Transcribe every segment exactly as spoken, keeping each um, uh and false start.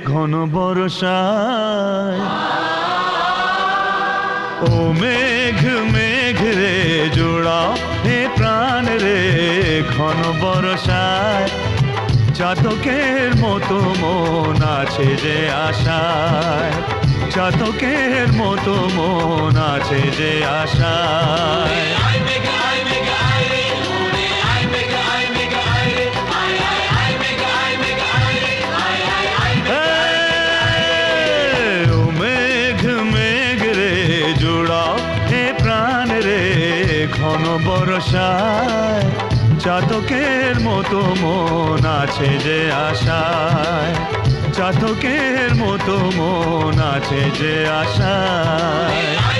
ঘন বর্ষায়। ও মেঘ মেঘ রে জোড়াও হে প্রাণ রে ঘন বর্ষায়। চাতকের মতো মন আছে যে আশায়, চাতকের মতো মন আছে যে আশায়। ঘন বর্ষায় চাতকের মতো মন আছে যে আশায়, চাতকের মতো মন আছে যে আশায়।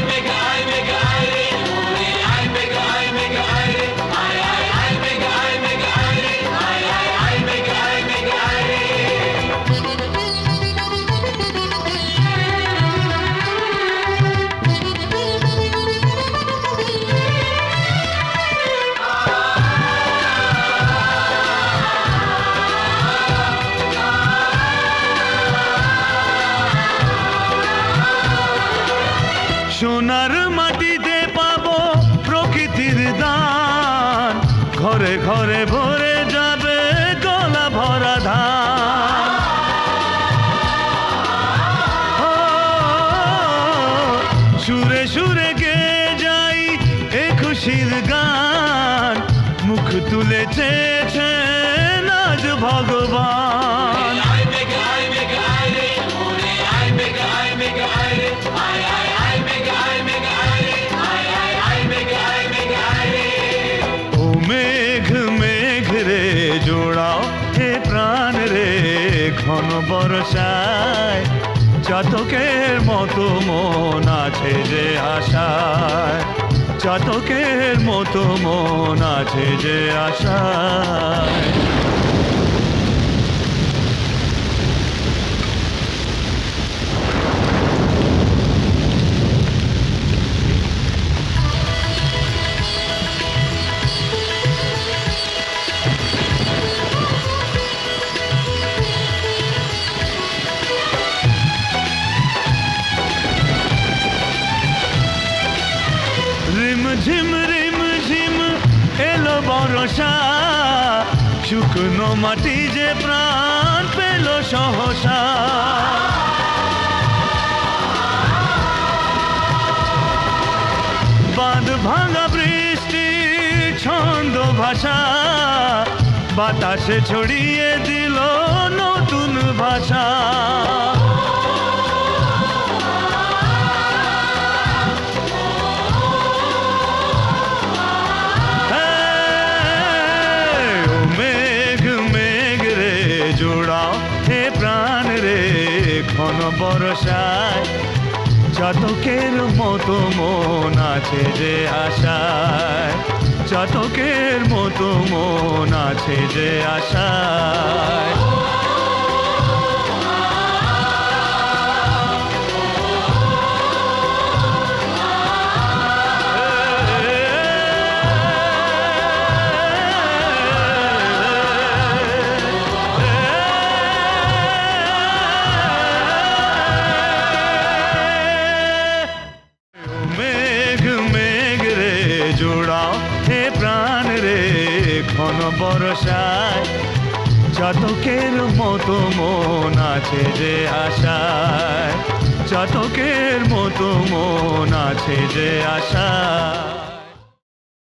সোনার মাটিতে পাবো প্রকৃতির দান, ঘরে ঘরে ভরে যাবে গলা ভরা ধান। সুরে সুরে গেয়ে যাই এ খুশির গান, মুখ তুলে চেয়েছেন আজ ভগবান। জোড়াও হে প্রাণ রে ঘন বর্ষায় চাতকের মতো মন আছে যে আশায়, চাতকের মতো মন আছে যে আশায়। ঝিম রিম ঝিম এলো বর্ষা, শুকনো মাটি যে প্রাণ পেল সহসা। বাঁধ ভাঙা বৃষ্টি ছন্দ ভাষা, বাতাসে ছড়িয়ে দিল নতুন ভাষা। জোড়াও হে প্রাণ রে ঘন বর্ষায় চাতকের মতো মন আছে যে আশায়, চাতকের মতো মন আছে যে আশায়। জোড়াও হে প্রাণ রে ঘন বর্ষায় চাতকের মতো মন আছে যে আশায়, চাতকের মতো মন আছে যে আশায়।